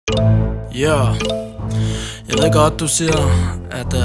Yeah. Jeg ved godt, du siger, at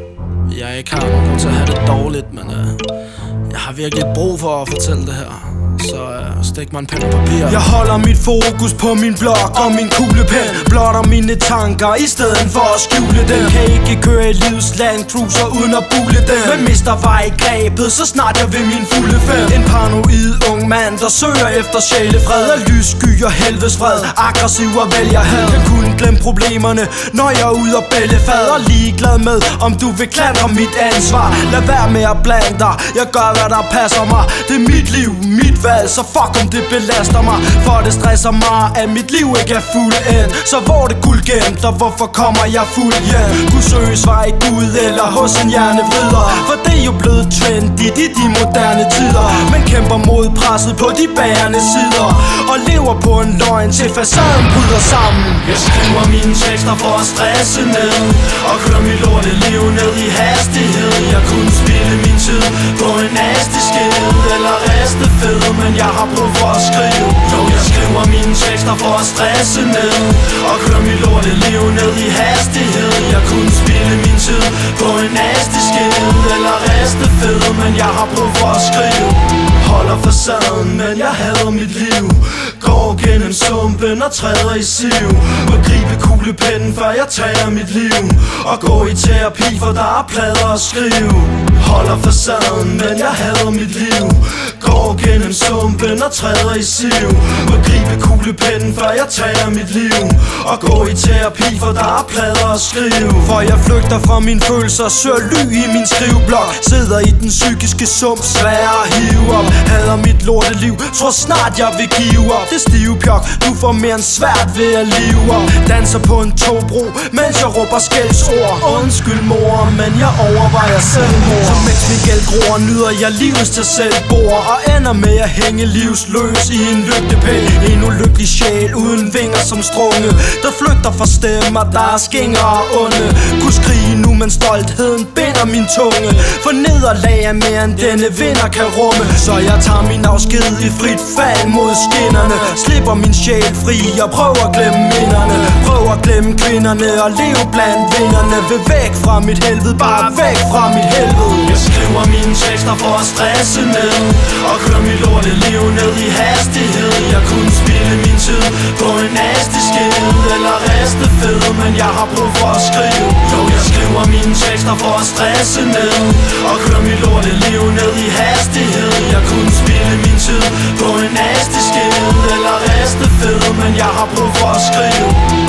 jeg ikke har nogen grund til at have det dårligt, men jeg har virkelig brug for at fortælle det her. Så stik mig en pen og papir. Jeg holder mit fokus på min blok og min kuglepen, blotter mine tanker i stedet for at skjule dem. Kan ikke køre i livs Land Cruiser uden at bule dem, men mister vej i grebet, så snart jeg ved min fulde fem. En paranoid ung mand, der søger efter sjælefred, og lyssky og helvedes fred, aggressiv og vælger had. Kan kun glemme problemerne, når jeg er ude og bællefad, og ligeglad med, om du vil klandre mit ansvar. Lad være med at blande dig, jeg gør hvad der passer mig. Det er mit liv, mit valg, så fuck om det belaster mig. For det stresser mig, at mit liv ikke er fuld end. Så hvor det guld gemt, og hvorfor kommer jeg fuld hjem? Kunne søge svar i Gud eller hos en hjernevrider, for det er jo blevet trendigt i de moderne tider. Men kæmper mod presset på de bærende sider, og lever på en løgn til facaden bryder sammen. Jeg skriver mine tekster for at stresse ned, og kører mit lorteliv ned i hastighed. Jeg kunne spille min tid på en nasty skid eller reste fed, men jeg har brug for at skrive. Jo, jeg skriver mine tekster for at stresse ned, og kører mit lorteliv ned i hastighed. Jeg kunne spille min tid på en nasty skid eller reste fed, men jeg har brug for at skrive. Holder facaden, men jeg hader mit liv. Går gennem sumpen og træder i siv. Må gribe kuglepennen, før jeg tager mit liv, og gå i terapi, for der er plader at skrive. Holder facaden, men jeg hader mit liv. Går gennem sumpen og træder i siv. Må gribe kuglepennen, før jeg tager mit liv, og gå i terapi, for der er plader at skrive. For jeg flygter fra mine følelser, søger ly i min skriveblok, sidder i den psykiske sump, svær at hive op. Hader mit lorteliv, tror snart jeg vil give op. Det stive pjok, du får mere end svært ved at live op. Danser på en togbro, mens jeg råber skældsord. Undskyld mor, men jeg overvejer selvmord. Så mens min gæld gror, nyder jeg livets til selvbord, og ender med at hænge livsløs i en lygtepæl. En ulykkelig sjæl uden vinger som strunge, der flygter fra stemmer, der er skinger og onde. Kunne skrige nu, men stoltheden binder min tunge, for nederlag er mere end denne vinder kan rumme. Så jeg tager min afsked i frit fald mod skinnerne, slipper min sjæl fri og prøver at glemme minderne. Prøver at glemme kvinderne og leve blandt vinderne. Vil væk fra mit helvede, bare væk fra mit helvede. Jeg skriver mine tekster for at stresse ned, og kører mit lorteliv ned i hastighed. Jeg kunne spille min tid på en nasty skid eller reste fed, men jeg har brug for at skrive. Jo, jeg skriver mine tekster for at stresse ned, og kører mit lorteliv ned i hastighed. Jeg kunne spille min tid på en nasty skid eller reste fed, men jeg har brug for at skrive.